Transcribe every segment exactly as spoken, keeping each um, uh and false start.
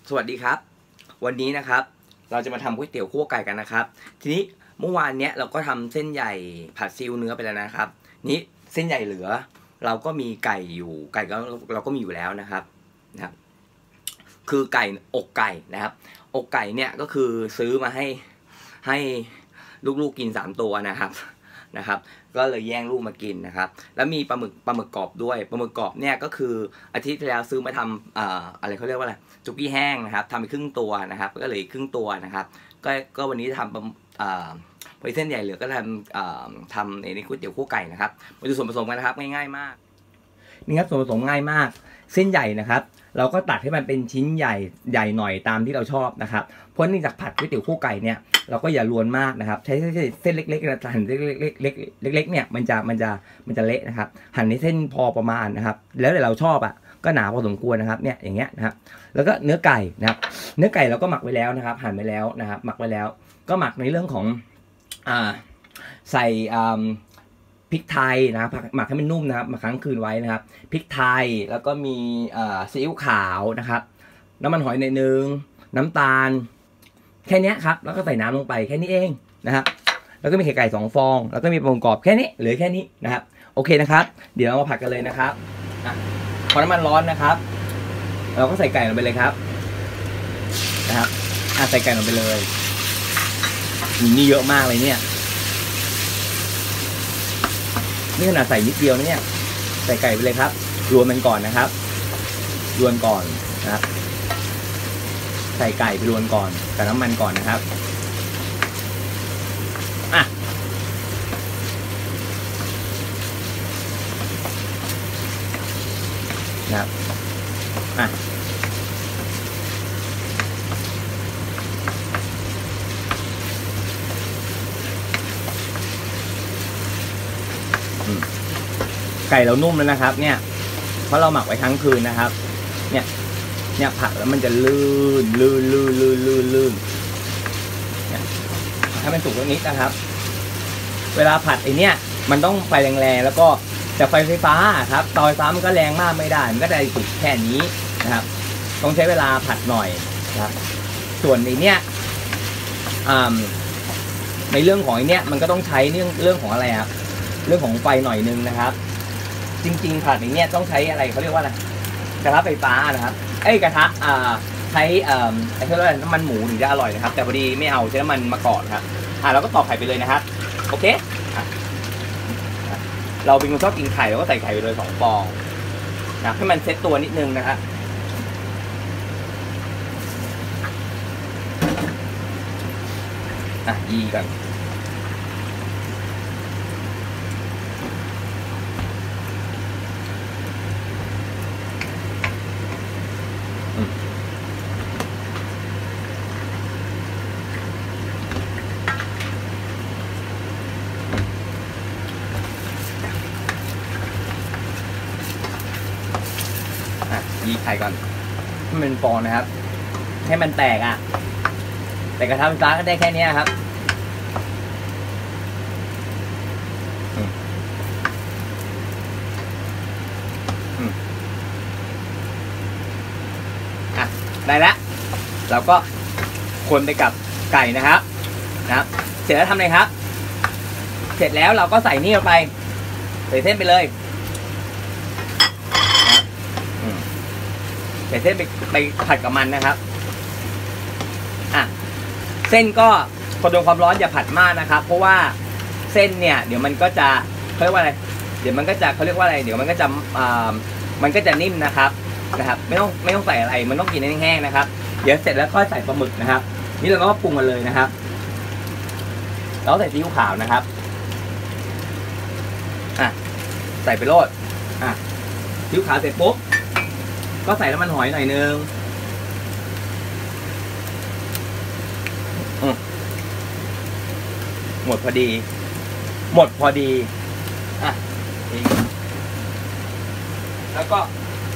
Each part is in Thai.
สวัสดีครับวันนี้นะครับเราจะมาทำก๋วยเตี๋ยวคั่วไก่กันนะครับทีนี้เมื่อวานเนี้ยเราก็ทำเส้นใหญ่ผัดซีอิ๊วเนื้อไปแล้วนะครับนี้เส้นใหญ่เหลือเราก็มีไก่อยู่ไก่ก็เราก็มีอยู่แล้วนะครับนะครับคือไก่อกไก่นะครับอกไก่เนี่ยก็คือซื้อมาให้ให้ลูกๆกินสามตัวนะครับนะครับก็เลยแย่งลูกมากินนะครับแล้วมีปลาหมึกปลาหมึกกรอบด้วยปลาหมึกกรอบเนี่ยก็คืออาทิตย์ที่แล้วซื้อมาทำอ่าอะไรเขาเรียกว่าอะไรจุกี้แห้งนะครับทำไปครึ่งตัวนะครับก็เลยครึ่งตัวนะครับก็ก็วันนี้ทำอ่าพอเส้นใหญ่เหลือก็ทำอ่าทำในก๋วยเตี๋ยวคั่วไก่นะครับมาดูส่วนผสมกันนะครับง่ายๆมากนี่ครับส่วนผสมง่ายมากเส้นใหญ่นะครับเราก็ตัดให้มันเป็นชิ้นใหญ่ใหญ่หน่อยตามที่เราชอบนะครับเพราะนี่จากผัดก๋วยเตี๋ยวคั่วไก่เนี่ยเราก็อย่ารวนมากนะครับใช้เส้นเล็กๆนะหั่นเล็กๆเล็กๆเนี่ยมันจะมันจะมันจะเละนะครับหั่นในเส้นพอประมาณนะครับแล้วแต่เราชอบอ่ะก็หนาพอสมควรนะครับเนี่ยอย่างเงี้ยนะครับแล้วก็เนื้อไก่นะครับเนื้อไก่เราก็หมักไว้แล้วนะครับหั่นไว้แล้วนะครับหมักไว้แล้วก็หมักในเรื่องของอ่าใส่อ่าพริกไทยนะครับหมักให้มันนุ่มนะครับมาค้างคืนไว้นะครับพริกไทยแล้วก็มีซีอิ๊วขาวนะครับน้ำมันหอยในนึงน้ำตาลแค่นี้ครับแล้วก็ใส่น้ำลงไปแค่นี้เองนะครับแล้วก็มีไข่ไก่สองฟองแล้วก็มีปลาหมึกกรอบแค่นี้เหลือแค่นี้นะครับโอเคนะครับเดี๋ยวเรามาผัดกันเลยนะครับพอน้ำมันร้อนนะครับเราก็ใส่ไก่ลงไปเลยครับนะครับใส่ไก่ลงไปเลยนี่เยอะมากเลยเนี่ยนี่ขนาดใส่นิดเดียวนะเนี่ยใส่ไก่ไปเลยครับรวนมันก่อนนะครับรวนก่อนนะครับใส่ไก่ไปรวนก่อนกับน้ำมันก่อนนะครับอ่ะนะครับอ่ะไก่เรานุ่มแล้วนะครับเนี่ยเพราะเราหมักไว้ทั้งคืนนะครับเนี่ยเนี่ยผัดแล้วมันจะลื่นลื่นลื่นลื่นลื่นลื่นเนี่ยถ้ามันสุกแล้วนิดนะครับเวลาผัดไอเนี้ยมันต้องไฟแรงๆแล้วก็แต่ไฟไฟฟ้าครับเตาไฟฟ้ามันก็แรงมากไม่ได้มันก็ได้สุกแค่นี้นะครับต้องใช้เวลาผัดหน่อยนะครับส่วนไอเนี้ยในเรื่องของไอเนี้ยมันก็ต้องใช้เรื่องเรื่องของอะไรครับเรื่องของไฟหน่อยนึงนะครับจริงๆผัดอย่างเนี้ยต้องใช้อะไรเขาเรียกว่าอะไรกระทะไฟฟ้านะครับไอ้กระทะอ่าใช้เอ่อไอ้เรียกว่าน้ำมันหมูถึงจะอร่อยนะครับแต่พอดีไม่เอาใช้น้ำมันมะกอกครับอ่าเราก็ตอกไข่ไปเลยนะครับโอเคอ่ะเราเป็นคนชอบกินไข่เราก็ใส่ไข่ไปเลยสองฟองนะให้มันเซ็ตตัวนิดนึงนะครับอ่ะยีกันยีไข่ก่อนให้มันฟองนะครับให้มันแตกอ่ะแต่กระทะไฟฟ้าก็ได้แค่นี้ครับอ่ะได้แล้วเราก็คนไปกับไก่นะครับนะครับเสร็จแล้วทำไงครับเสร็จแล้วเราก็ใส่นี่ลงไปใส่เส้นไปเลยใส่เส้นไปไปผัดกับมันนะครับอ่ะเส้นก็คนโดนความร้อนอย่าผัดมากนะครับเพราะว่าเส้นเนี่ยเดี๋ยวมันก็จะเขาเรียกว่าอะไรเดี๋ยวมันก็จะเขาเรียกว่าอะไรเดี๋ยวมันก็จะอ่ามันก็จะนิ่มนะครับนะครับไม่ต้องไม่ต้องใส่อะไรมันต้องกินแห้งๆนะครับเดี๋ยวเสร็จแล้วค่อยใส่ปลาหมึกนะครับนี่เราก็ปรุงกันเลยนะครับแล้วใส่ซีอิ๊วขาวนะครับอ่ะใส่ไปโรดอ่ะซีอิ๊วขาวเสร็จปุ๊บก็ใส่น้ำมันหอยหน่อยนึงหมดพอดีหมดพอดีอ่ะแล้วก็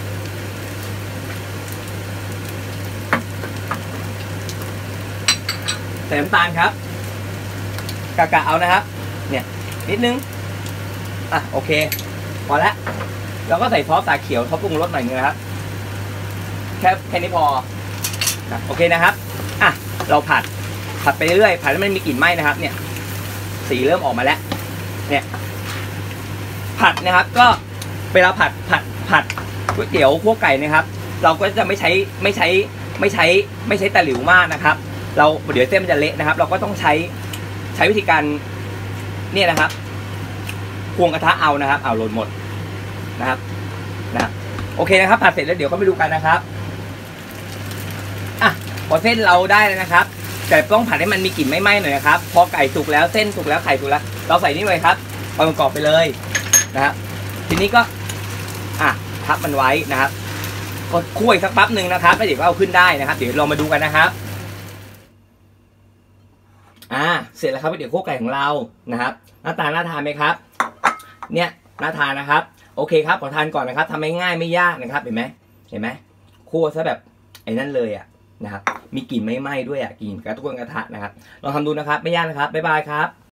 ใส่น้ำตาลครับกะกะเอานะครับเนี่ยนิดนึงอ่ะโอเคพอแล้วเราก็ใส่ซอสตาเขียวท็อปปรุงรสหน่อยนึงนะครับแค่แค่นี้พอนะโอเคนะครับอ่ะเราผัดผัดไปเรื่อยผัดให้มันมีกลิ่นไหม้นะครับเนี่ยสีเริ่มออกมาแล้วเนี่ยผัดนะครับก็เวลาผัดผัดผัดก๋วยเตี๋ยวคั่วไก่นะครับเราก็จะไม่ใช้ไม่ใช้ไม่ใช้ไม่ใช้ตะหลิวมากนะครับเราเดี๋ยวเส้นมันจะเละนะครับเราก็ต้องใช้ใช้วิธีการเนี่ยนะครับควงกระทะเอานะครับเอาหล่นหมดนะครับนะครับโอเคนะครับผัดเสร็จแล้วเดี๋ยวก็ไปดูกันนะครับอ่ะพอเส้นเราได้แล้วนะครับแต่ต้องผัดให้มันมีกลิ่นไม่ไหม้หน่อยนะครับพอไก่สุกแล้วเส้นสุกแล้วไข่สุกแล้วเราใส่นี่เลยครับเอามันกรอบไปเลยนะครับทีนี้ก็อ่ะทับมันไว้นะครับก็คั่วสักแป๊บหนึ่งนะครับแล้วเดี๋ยวก็เอาขึ้นได้นะครับเดี๋ยวเรามาดูกันนะครับอ่าเสร็จแล้วครับเดี๋ยวคั่วไก่ของเรานะครับหน้าตาน่าทานไหมครับเนี่ยน่าทานนะครับโอเคครับขอทานก่อนนะครับทำง่ายๆไม่ยากนะครับเห็นไหมเห็นไหมคั่วซะแบบไอ้นั่นเลยอ่ะนะครับมีกลิ่นไม่ไหม้ด้วยอ่ะกลิ่นกระตุ้นกระทะนะครับลองทำดูนะครับไม่ยากนะครับบ๊ายบายครับ